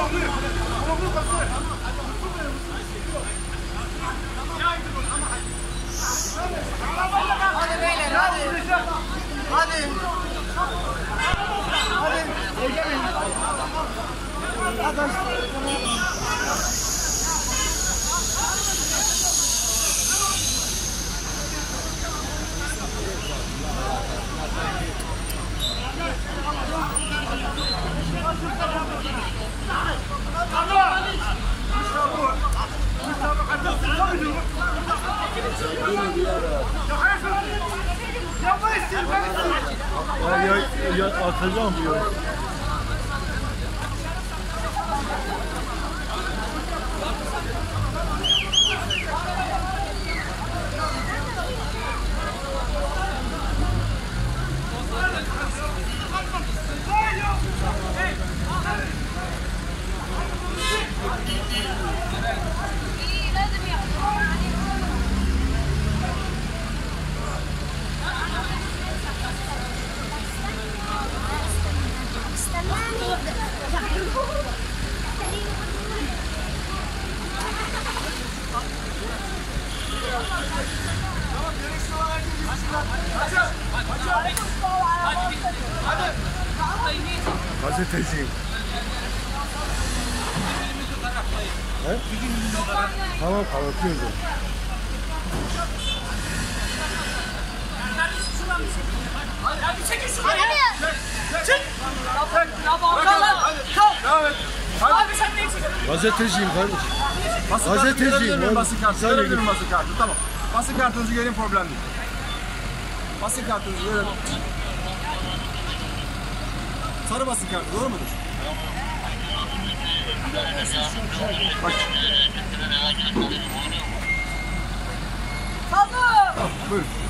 Hadi beyler hadi. Hadi. Hadi. Ya atacağım diyor. Gazeteciyim. He? Tamam, kapatıyoruz. Hadi çekin şunu. Çık. Abi sen ne çekiyorsun? Gazeteciyim kardeşim. Gazeteciyim. Basın kartı. Görebilirim basın kartı. Tamam. Basın kartınızı göreyim, problem değil. Basın kartınızı görelim. Sarı basın kartı, doğru mudur? Bak. Kaldır. Buyurun.